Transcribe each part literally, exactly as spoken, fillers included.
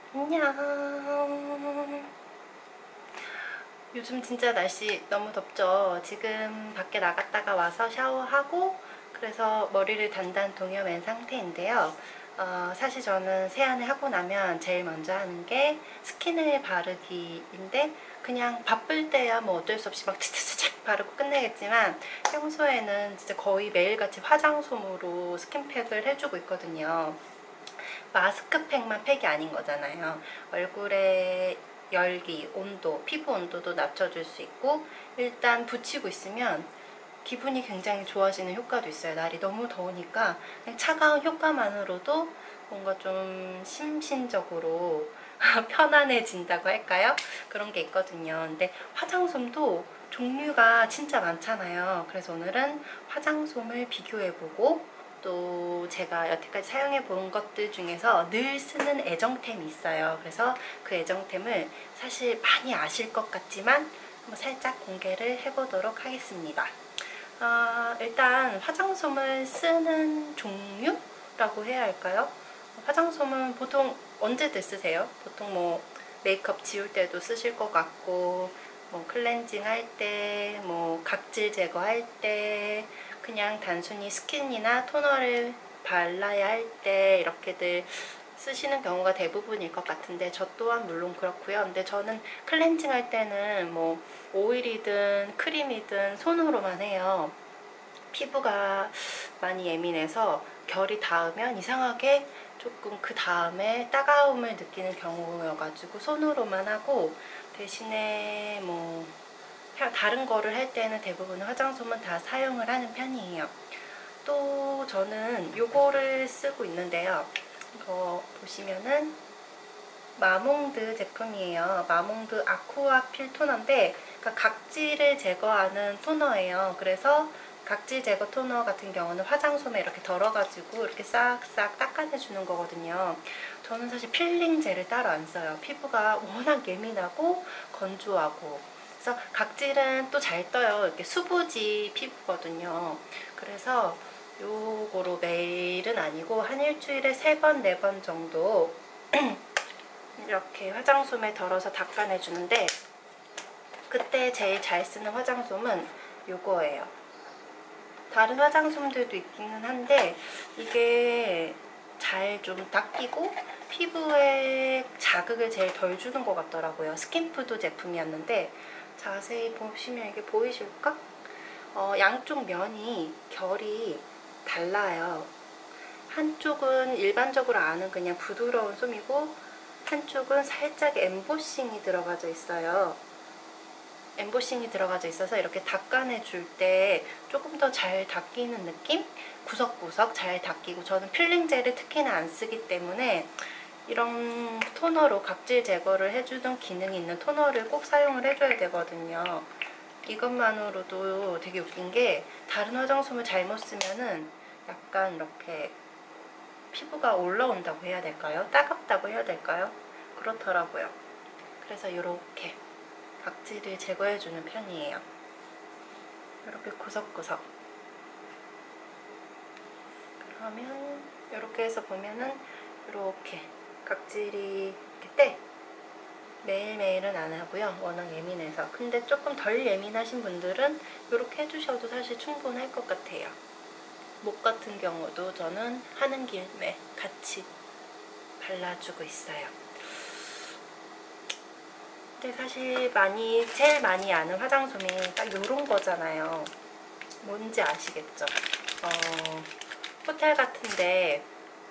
안녕. 요즘 진짜 날씨 너무 덥죠? 지금 밖에 나갔다가 와서 샤워하고 그래서 머리를 단단 동여맨 상태인데요. 어, 사실 저는 세안을 하고 나면 제일 먼저 하는 게 스킨을 바르기인데 그냥 바쁠 때야 뭐 어쩔 수 없이 막 치치치치 바르고 끝내겠지만 평소에는 진짜 거의 매일같이 화장솜으로 스킨팩을 해주고 있거든요. 마스크팩만 팩이 아닌 거잖아요. 얼굴에 열기, 온도, 피부 온도도 낮춰줄 수 있고 일단 붙이고 있으면 기분이 굉장히 좋아지는 효과도 있어요. 날이 너무 더우니까 그냥 차가운 효과만으로도 뭔가 좀 심신적으로 편안해진다고 할까요? 그런 게 있거든요. 근데 화장솜도 종류가 진짜 많잖아요. 그래서 오늘은 화장솜을 비교해보고 또 제가 여태까지 사용해 본 것들 중에서 늘 쓰는 애정템이 있어요. 그래서 그 애정템을 사실 많이 아실 것 같지만 한번 살짝 공개를 해보도록 하겠습니다. 아, 일단 화장솜을 쓰는 종류라고 해야 할까요? 화장솜은 보통 언제들 쓰세요? 보통 뭐 메이크업 지울 때도 쓰실 것 같고 뭐 클렌징 할 때, 뭐 각질 제거할 때, 그냥 단순히 스킨이나 토너를 발라야 할 때 이렇게들 쓰시는 경우가 대부분일 것 같은데 저 또한 물론 그렇고요. 근데 저는 클렌징 할 때는 뭐 오일이든 크림이든 손으로만 해요. 피부가 많이 예민해서 결이 닿으면 이상하게 조금 그 다음에 따가움을 느끼는 경우여가지고 손으로만 하고 대신에 뭐 다른 거를 할 때는 대부분 화장솜은 다 사용을 하는 편이에요. 또 저는 요거를 쓰고 있는데요. 이거 보시면은 마몽드 제품이에요. 마몽드 아쿠아 필 토너인데 그러니까 각질을 제거하는 토너예요. 그래서 각질 제거 토너 같은 경우는 화장솜에 이렇게 덜어가지고 이렇게 싹싹 닦아내주는 거거든요. 저는 사실 필링 젤을 따로 안 써요. 피부가 워낙 예민하고 건조하고 그래서 각질은 또 잘 떠요. 이렇게 수부지 피부거든요. 그래서 요거로 매일은 아니고 한 일주일에 세 번, 네 번 정도 이렇게 화장솜에 덜어서 닦아내주는데 그때 제일 잘 쓰는 화장솜은 요거예요. 다른 화장솜들도 있기는 한데 이게 잘 좀 닦이고 피부에 자극을 제일 덜 주는 것 같더라고요. 스킨푸드 제품이었는데 자세히 보시면 이게 보이실까? 어, 양쪽 면이 결이 달라요. 한쪽은 일반적으로 아는 그냥 부드러운 솜이고 한쪽은 살짝 엠보싱이 들어가져 있어요. 엠보싱이 들어가져 있어서 이렇게 닦아내줄 때 조금 더 잘 닦이는 느낌? 구석구석 잘 닦이고 저는 필링 젤을 특히나 안 쓰기 때문에 이런 토너로 각질 제거를 해주는 기능이 있는 토너를 꼭 사용을 해줘야 되거든요. 이것만으로도 되게 웃긴 게 다른 화장솜을 잘못 쓰면은 약간 이렇게 피부가 올라온다고 해야 될까요? 따갑다고 해야 될까요? 그렇더라고요. 그래서 이렇게 각질을 제거해주는 편이에요. 이렇게 구석구석. 그러면 이렇게 해서 보면은 이렇게 각질이 이렇게 떼. 매일매일은 안 하고요. 워낙 예민해서. 근데 조금 덜 예민하신 분들은 이렇게 해주셔도 사실 충분할 것 같아요. 목 같은 경우도 저는 하는 김에 같이 발라주고 있어요. 근데 사실 많이 제일 많이 아는 화장솜이 딱 요런 거잖아요. 뭔지 아시겠죠? 어, 호텔 같은데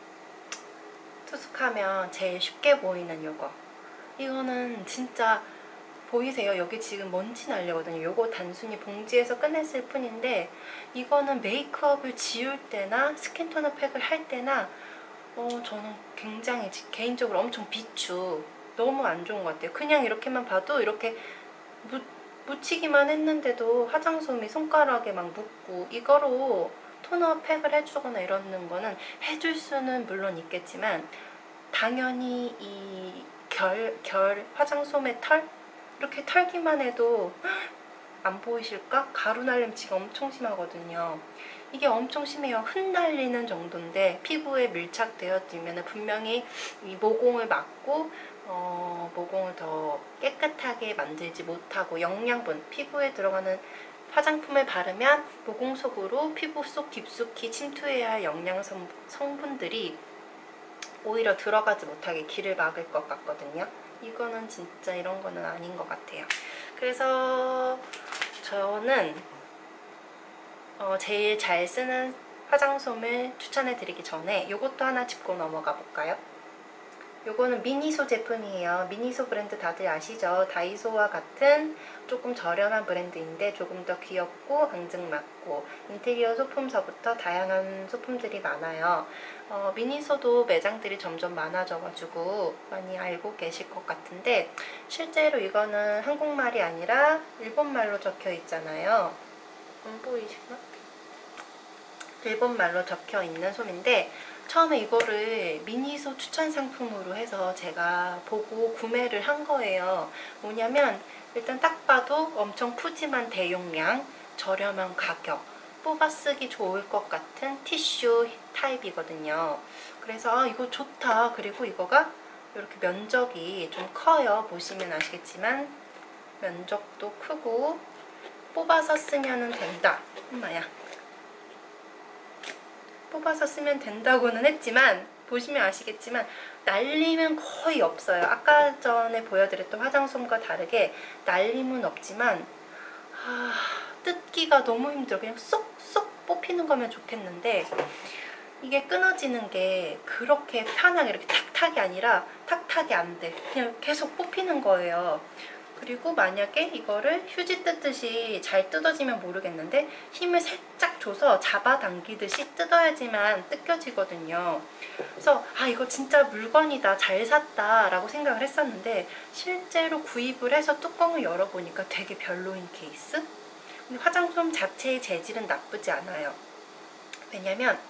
투숙하면 제일 쉽게 보이는 요거. 이거는 진짜 보이세요? 여기 지금 먼지 날려거든요. 요거 단순히 봉지에서 끝냈을 뿐인데 이거는 메이크업을 지울 때나 스킨토너 팩을 할 때나 어, 저는 굉장히 개인적으로 엄청 비추. 너무 안 좋은 것 같아요. 그냥 이렇게만 봐도 이렇게 묻, 묻히기만 했는데도 화장솜이 손가락에 막 묻고 이거로 토너 팩을 해주거나 이러는 거는 해줄 수는 물론 있겠지만 당연히 이 결, 결 화장솜의 털? 이렇게 털기만 해도 안 보이실까? 가루 날림치가 엄청 심하거든요. 이게 엄청 심해요. 흩날리는 정도인데 피부에 밀착되어지면 분명히 이 모공을 막고 어, 모공을 더 깨끗하게 만들지 못하고 영양분, 피부에 들어가는 화장품을 바르면 모공 속으로 피부 속 깊숙이 침투해야 할 영양 성, 성분들이 오히려 들어가지 못하게 길을 막을 것 같거든요. 이거는 진짜 이런 거는 아닌 것 같아요. 그래서 저는 어, 제일 잘 쓰는 화장솜을 추천해 드리기 전에 이것도 하나 짚고 넘어가 볼까요? 요거는 미니소 제품이에요. 미니소 브랜드 다들 아시죠? 다이소와 같은 조금 저렴한 브랜드인데 조금 더 귀엽고 앙증맞고 인테리어 소품서부터 다양한 소품들이 많아요. 어, 미니소도 매장들이 점점 많아져가지고 많이 알고 계실 것 같은데 실제로 이거는 한국말이 아니라 일본말로 적혀 있잖아요. 안 보이시나? 일본말로 적혀 있는 솜인데 처음에 이거를 미니소 추천 상품으로 해서 제가 보고 구매를 한 거예요. 뭐냐면 일단 딱 봐도 엄청 푸짐한 대용량, 저렴한 가격, 뽑아 쓰기 좋을 것 같은 티슈 타입이거든요. 그래서 아, 이거 좋다. 그리고 이거가 이렇게 면적이 좀 커요. 보시면 아시겠지만 면적도 크고 뽑아서 쓰면 된다. 엄마야. 뽑아서 쓰면 된다고는 했지만 보시면 아시겠지만 날림은 거의 없어요. 아까 전에 보여드렸던 화장솜과 다르게 날림은 없지만 아, 뜯기가 너무 힘들어. 그냥 쏙쏙 뽑히는 거면 좋겠는데 이게 끊어지는 게 그렇게 편하게 이렇게 탁탁이 아니라 탁탁이 안 돼. 그냥 계속 뽑히는 거예요. 그리고 만약에 이거를 휴지 뜯듯이 잘 뜯어지면 모르겠는데 힘을 살짝 줘서 잡아당기듯이 뜯어야지만 뜯겨지거든요. 그래서 아 이거 진짜 물건이다, 잘 샀다 라고 생각을 했었는데 실제로 구입을 해서 뚜껑을 열어보니까 되게 별로인 케이스? 근데 화장솜 자체의 재질은 나쁘지 않아요. 왜냐면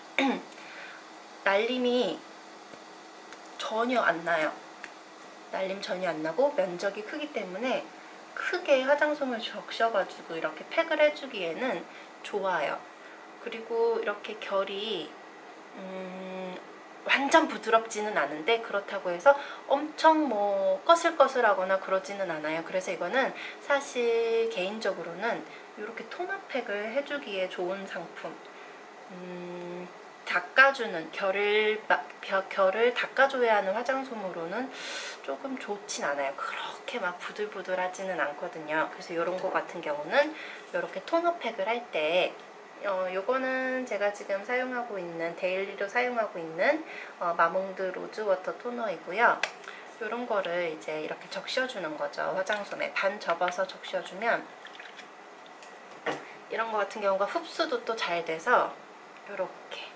날림이 전혀 안 나요. 날림 전혀 안 나고 면적이 크기 때문에 크게 화장솜을 적셔가지고 이렇게 팩을 해주기에는 좋아요. 그리고 이렇게 결이 음, 완전 부드럽지는 않은데 그렇다고 해서 엄청 뭐 꺼슬꺼슬하거나 그러지는 않아요. 그래서 이거는 사실 개인적으로는 이렇게 토너팩을 해주기에 좋은 상품. 음, 닦아주는 결을 결을 닦아줘야 하는 화장솜으로는 조금 좋진 않아요. 그렇게 막 부들부들하지는 않거든요. 그래서 이런 거 같은 경우는 이렇게 토너팩을 할 때 어, 요거는 제가 지금 사용하고 있는 데일리로 사용하고 있는 어, 마몽드 로즈워터 토너이고요. 이런 거를 이제 이렇게 적셔주는 거죠. 화장솜에 반 접어서 적셔주면 이런 거 같은 경우가 흡수도 또 잘 돼서 이렇게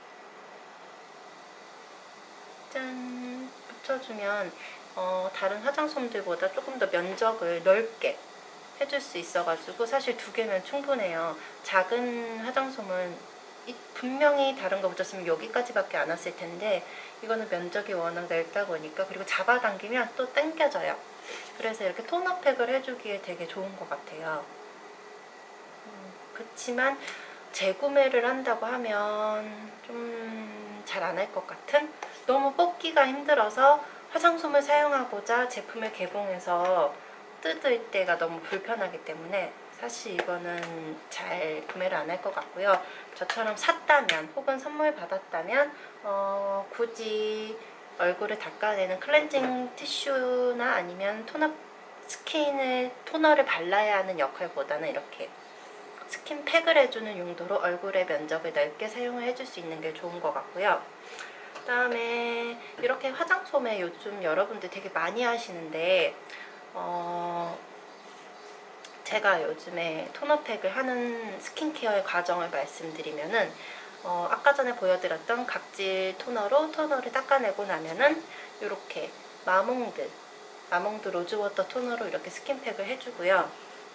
짠 붙여주면 어, 다른 화장솜들보다 조금 더 면적을 넓게 해줄 수 있어가지고 사실 두 개면 충분해요. 작은 화장솜은 분명히 다른 거 붙였으면 여기까지밖에 안 왔을 텐데 이거는 면적이 워낙 넓다 보니까 그리고 잡아당기면 또 당겨져요. 그래서 이렇게 토너팩을 해주기에 되게 좋은 것 같아요. 음, 그렇지만 재구매를 한다고 하면 좀 잘 안 할 것 같은? 너무 뽑기가 힘들어서 화장솜을 사용하고자 제품을 개봉해서 뜯을 때가 너무 불편하기 때문에 사실 이거는 잘 구매를 안 할 것 같고요. 저처럼 샀다면 혹은 선물 받았다면 어, 굳이 얼굴을 닦아내는 클렌징 티슈나 아니면 토너, 스킨을 토너를 발라야 하는 역할보다는 이렇게 스킨팩을 해주는 용도로 얼굴의 면적을 넓게 사용을 해줄 수 있는 게 좋은 것 같고요. 그 다음에 이렇게 화장솜에 요즘 여러분들 되게 많이 하시는데 어, 제가 요즘에 토너팩을 하는 스킨케어의 과정을 말씀드리면은 어, 아까 전에 보여드렸던 각질 토너로 토너를 닦아내고 나면은 이렇게 마몽드 마몽드 로즈워터 토너로 이렇게 스킨팩을 해주고요.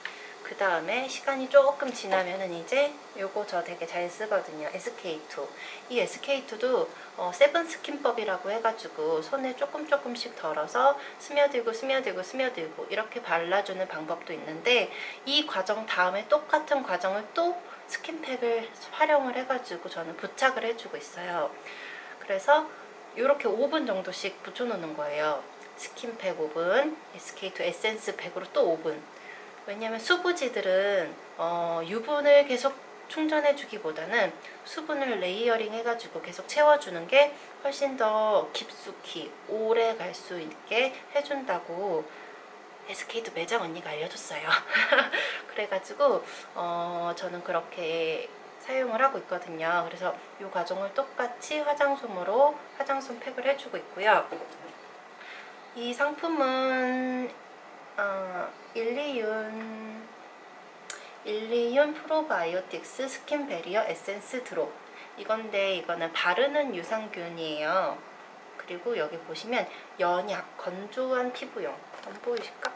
그 다음에 시간이 조금 지나면은 이제 요거 저 되게 잘 쓰거든요. 에스케이투. 이 에스케이투도 어, 세븐 스킨법이라고 해가지고 손에 조금 조금씩 덜어서 스며들고 스며들고 스며들고 이렇게 발라주는 방법도 있는데, 이 과정 다음에 똑같은 과정을 또 스킨팩을 활용을 해가지고 저는 부착을 해주고 있어요. 그래서 이렇게 오 분 정도씩 붙여놓는 거예요. 스킨팩 오 분, 에스케이투 에센스 팩으로 또 오 분. 왜냐면 수부지들은 어, 유분을 계속 충전해주기보다는 수분을 레이어링 해가지고 계속 채워주는 게 훨씬 더 깊숙이 오래 갈 수 있게 해준다고 에스케이투 매장 언니가 알려줬어요. 그래가지고 어, 저는 그렇게 사용을 하고 있거든요. 그래서 이 과정을 똑같이 화장솜으로 화장솜 팩을 해주고 있고요. 이 상품은 어, 일리윤 일리윤 프로바이오틱스 스킨 베리어 에센스 드롭 이건데, 이거는 바르는 유산균이에요. 그리고 여기 보시면 연약 건조한 피부용, 안 보이실까?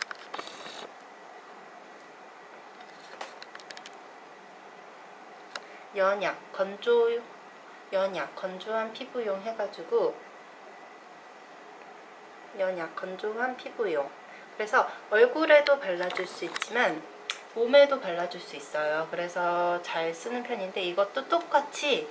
연약 건조 연약 건조한 피부용 해가지고 연약 건조한 피부용. 그래서 얼굴에도 발라줄 수 있지만 몸에도 발라줄 수 있어요. 그래서 잘 쓰는 편인데, 이것도 똑같이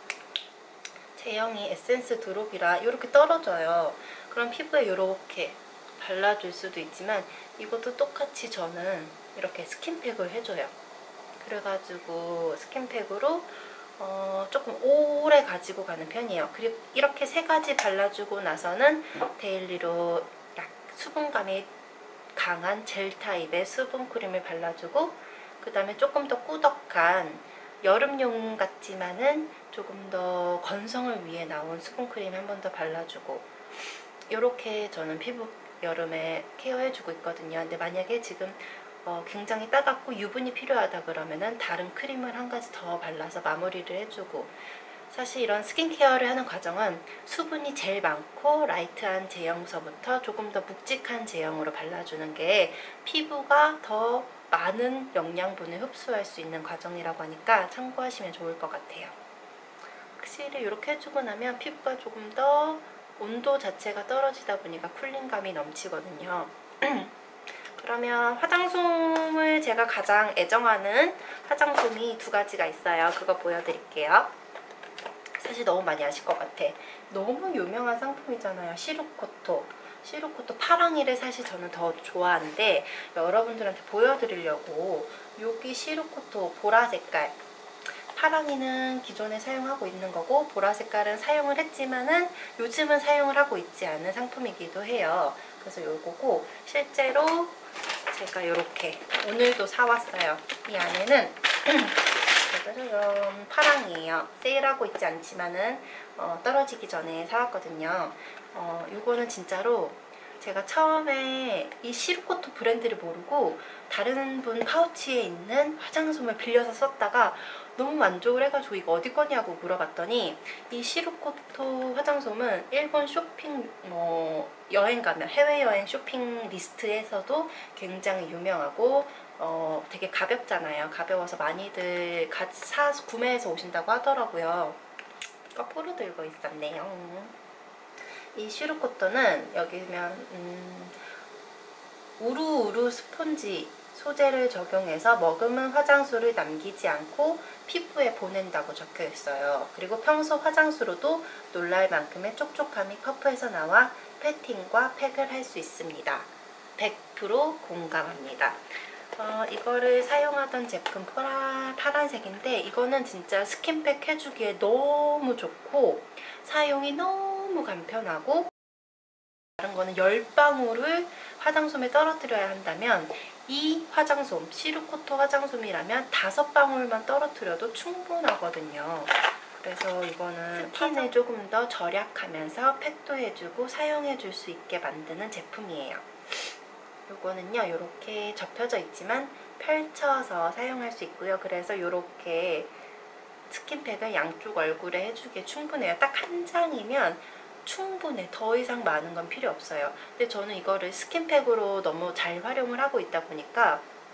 제형이 에센스 드롭이라 이렇게 떨어져요. 그럼 피부에 이렇게 발라줄 수도 있지만, 이것도 똑같이 저는 이렇게 스킨팩을 해줘요. 그래가지고 스킨팩으로 어, 조금 오래 가지고 가는 편이에요. 그리고 이렇게 세 가지 발라주고 나서는 데일리로 약 수분감이 강한 젤 타입의 수분 크림을 발라주고, 그 다음에 조금 더 꾸덕한 여름용 같지만은 조금 더 건성을 위해 나온 수분 크림 한 번 더 발라주고, 이렇게 저는 피부 여름에 케어해주고 있거든요. 근데 만약에 지금 어, 굉장히 따갑고 유분이 필요하다 그러면은 다른 크림을 한 가지 더 발라서 마무리를 해주고, 사실 이런 스킨케어를 하는 과정은 수분이 제일 많고 라이트한 제형서부터 조금 더 묵직한 제형으로 발라주는 게 피부가 더 많은 영양분을 흡수할 수 있는 과정이라고 하니까 참고하시면 좋을 것 같아요. 확실히 이렇게 해주고 나면 피부가 조금 더 온도 자체가 떨어지다 보니까 쿨링감이 넘치거든요. 그러면 화장솜을 제가 가장 애정하는 화장솜이 두 가지가 있어요. 그거 보여드릴게요. 사실 너무 많이 아실 것 같아. 너무 유명한 상품이잖아요. 시루코토. 시루코토 파랑이를 사실 저는 더 좋아하는데, 여러분들한테 보여드리려고 여기 시루코토 보라 색깔, 파랑이는 기존에 사용하고 있는 거고 보라 색깔은 사용을 했지만은 요즘은 사용을 하고 있지 않은 상품이기도 해요. 그래서 요거고, 실제로 제가 이렇게 오늘도 사왔어요. 이 안에는 짜자잔 파랑이에요. 세일하고 있지 않지만은 어, 떨어지기 전에 사왔거든요. 어, 요거는 진짜로 제가 처음에 이 시루코토 브랜드를 모르고 다른 분 파우치에 있는 화장솜을 빌려서 썼다가 너무 만족을 해가지고 이거 어디 거냐고 물어봤더니, 이 시루코토 화장솜은 일본 쇼핑 뭐 여행 가면 해외여행 쇼핑 리스트에서도 굉장히 유명하고 어 되게 가볍잖아요. 가벼워서 많이들 같이 사 구매해서 오신다고 하더라고요. 거꾸로 들고 있었네요. 이 시루코토는 여기 보면 음, 우루우루 스폰지 소재를 적용해서 머금은 화장수를 남기지 않고 피부에 보낸다고 적혀 있어요. 그리고 평소 화장수로도 놀랄 만큼의 촉촉함이 퍼프에서 나와 패팅과 팩을 할 수 있습니다. 백 퍼센트 공감합니다. 어, 이거를 사용하던 제품 파란, 파란색인데, 이거는 진짜 스킨팩 해주기에 너무 좋고 사용이 너무 간편하고, 다른 거는 열 방울을 화장솜에 떨어뜨려야 한다면 이 화장솜, 시루코토 화장솜이라면 다섯 방울만 떨어뜨려도 충분하거든요. 그래서 이거는 스킨을 조금 더 절약하면서 팩도 해주고 사용해줄 수 있게 만드는 제품이에요. 요거는요, 이렇게 접혀져 있지만 펼쳐서 사용할 수 있고요. 그래서 이렇게 스킨팩을 양쪽 얼굴에 해주기에 충분해요. 딱 한 장이면 충분해. 더 이상 많은 건 필요 없어요. 근데 저는 이거를 스킨팩으로 너무 잘 활용을 하고 있다 보니까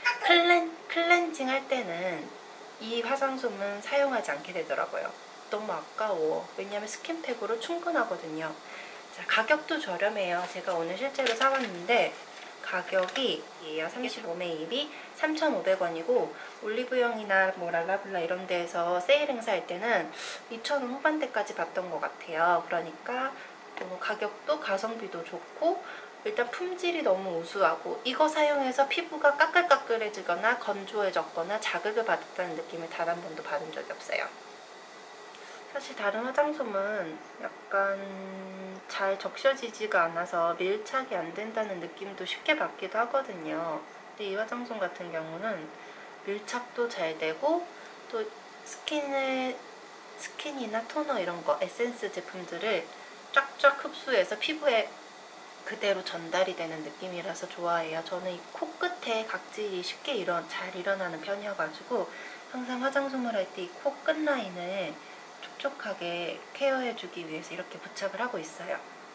클렌, 클렌징 할 때는 이 화장솜은 사용하지 않게 되더라고요. 너무 아까워. 왜냐면 스킨팩으로 충분하거든요. 자, 가격도 저렴해요. 제가 오늘 실제로 사왔는데 가격이 삼십오 밀리리터이 삼천오백 원이고 올리브영이나 뭐 랄라블라 이런 데에서 세일 행사할 때는 이천 원 후반대까지 봤던 것 같아요. 그러니까 어, 가격도 가성비도 좋고 일단 품질이 너무 우수하고 이거 사용해서 피부가 까끌까끌해지거나 건조해졌거나 자극을 받았다는 느낌을 단 한 번도 받은 적이 없어요. 사실 다른 화장솜은 약간 잘 적셔지지가 않아서 밀착이 안 된다는 느낌도 쉽게 받기도 하거든요. 근데 이 화장솜 같은 경우는 밀착도 잘 되고 또 스킨을, 스킨이나 토너 이런 거 에센스 제품들을 쫙쫙 흡수해서 피부에 그대로 전달이 되는 느낌이라서 좋아해요. 저는 이 코끝에 각질이 쉽게 일어, 잘 일어나는 편이어가지고 항상 화장솜을 할 때 이 코 끝라인을 촉촉하게 케어해주기 위해서 이렇게 부착을 하고 있어요.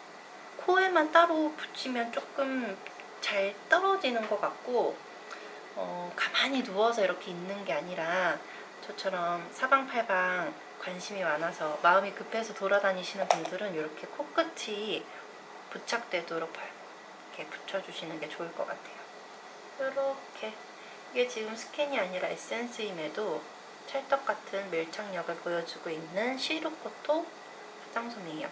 코에만 따로 붙이면 조금 잘 떨어지는 것 같고 어, 가만히 누워서 이렇게 있는 게 아니라 저처럼 사방팔방 관심이 많아서 마음이 급해서 돌아다니시는 분들은 이렇게 코끝이 부착되도록 이렇게 붙여주시는 게 좋을 것 같아요. 이렇게 이게 지금 스킨이 아니라 에센스임에도 찰떡같은 밀착력을 보여주고 있는 시루코토 화장솜이에요.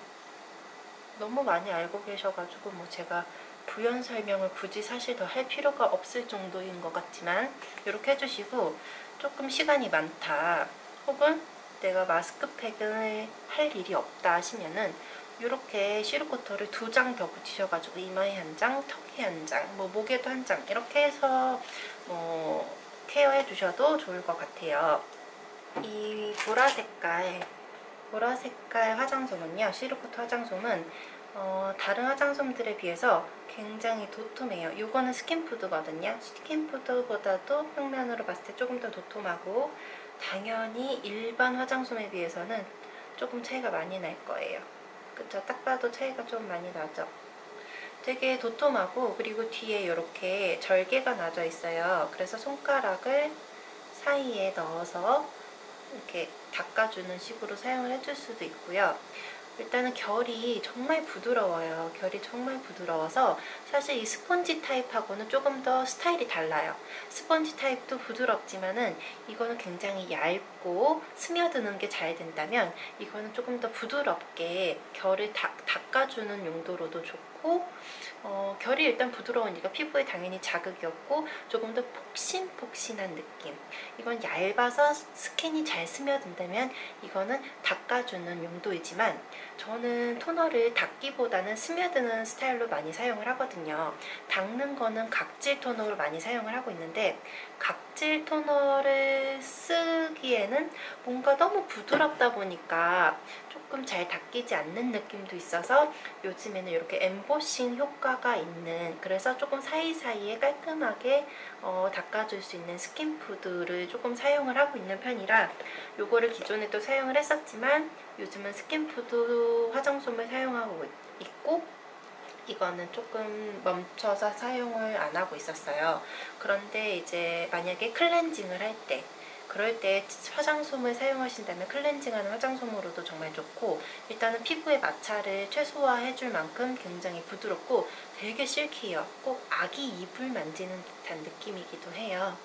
너무 많이 알고 계셔가지고 뭐 제가 부연 설명을 굳이 사실 더 할 필요가 없을 정도인 것 같지만 이렇게 해주시고 조금 시간이 많다 혹은 내가 마스크팩을 할 일이 없다 하시면은 이렇게 시루코터를 두 장 더 붙이셔가지고 이마에 한 장, 턱에 한 장, 뭐 목에도 한 장 이렇게 해서 뭐 케어해 주셔도 좋을 것 같아요. 이 보라 색깔 보라 색깔 화장솜은요, 시루코터 화장솜은 어, 다른 화장솜들에 비해서 굉장히 도톰해요. 이거는 스킨푸드거든요. 스킨푸드보다도 평면으로 봤을 때 조금 더 도톰하고 당연히 일반 화장솜에 비해서는 조금 차이가 많이 날 거예요. 그쵸? 딱 봐도 차이가 좀 많이 나죠? 되게 도톰하고 그리고 뒤에 이렇게 절개가 나져 있어요. 그래서 손가락을 사이에 넣어서 이렇게 닦아주는 식으로 사용을 해줄 수도 있고요. 일단은 결이 정말 부드러워요. 결이 정말 부드러워서 사실 이 스펀지 타입하고는 조금 더 스타일이 달라요. 스펀지 타입도 부드럽지만은 이거는 굉장히 얇고 스며드는 게 잘 된다면 이거는 조금 더 부드럽게 결을 다, 닦아주는 용도로도 좋고 어, 결이 일단 부드러우니까 피부에 당연히 자극이 없고 조금 더 폭신폭신한 느낌. 이건 얇아서 스킨이 잘 스며든다면 이거는 닦아주는 용도이지만 저는 토너를 닦기보다는 스며드는 스타일로 많이 사용을 하거든요. 닦는 거는 각질 토너로 많이 사용을 하고 있는데 각질 토너를 쓰기에는 뭔가 너무 부드럽다 보니까 조금 잘 닦이지 않는 느낌도 있어서 요즘에는 이렇게 엠보싱 효과가 있는, 그래서 조금 사이사이에 깔끔하게 어, 닦아줄 수 있는 스킨푸드를 조금 사용을 하고 있는 편이라 요거를 기존에 또 사용을 했었지만 요즘은 스킨푸드 화장솜을 사용하고 있고 이거는 조금 멈춰서 사용을 안 하고 있었어요. 그런데 이제 만약에 클렌징을 할 때 그럴 때 화장솜을 사용하신다면 클렌징하는 화장솜으로도 정말 좋고 일단은 피부의 마찰을 최소화해줄 만큼 굉장히 부드럽고 되게 실키해요. 꼭 아기 이불 만지는 듯한 느낌이기도 해요.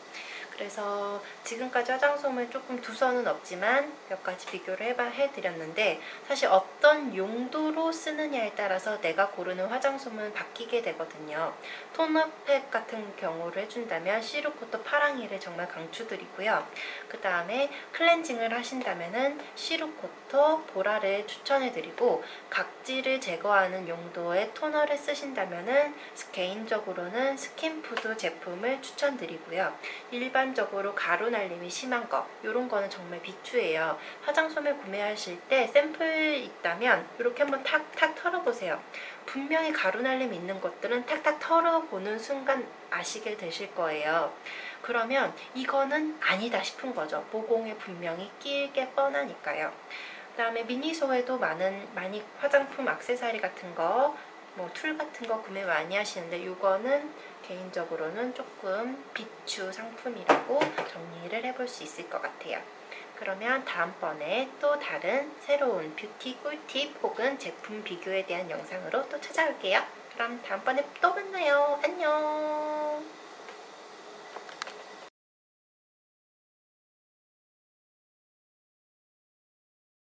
그래서 지금까지 화장솜을 조금 두서는 없지만 몇 가지 비교를 해봐, 해드렸는데 사실 어떤 용도로 쓰느냐에 따라서 내가 고르는 화장솜은 바뀌게 되거든요. 톤업팩 같은 경우를 해준다면 시루코토 파랑이를 정말 강추드리고요. 그 다음에 클렌징을 하신다면 시루코토 보라를 추천해드리고 각질을 제거하는 용도의 토너를 쓰신다면 개인적으로는 스킨푸드 제품을 추천드리고요. 일반적으로 가루 날림이 심한 거 이런 거는 정말 비추예요. 화장솜을 구매하실 때 샘플 있다면 이렇게 한번 탁탁 털어보세요. 분명히 가루 날림 있는 것들은 탁탁 털어보는 순간 아시게 되실 거예요. 그러면 이거는 아니다 싶은 거죠. 모공에 분명히 끼일 게 뻔하니까요. 그 다음에 미니소에도 많은 많이 화장품 액세서리 같은 거 뭐 툴 같은 거 구매 많이 하시는데 이거는 개인적으로는 조금 비추 상품이라고 정리를 해볼 수 있을 것 같아요. 그러면 다음번에 또 다른 새로운 뷰티 꿀팁 혹은 제품 비교에 대한 영상으로 또 찾아올게요. 그럼 다음번에 또 만나요. 안녕.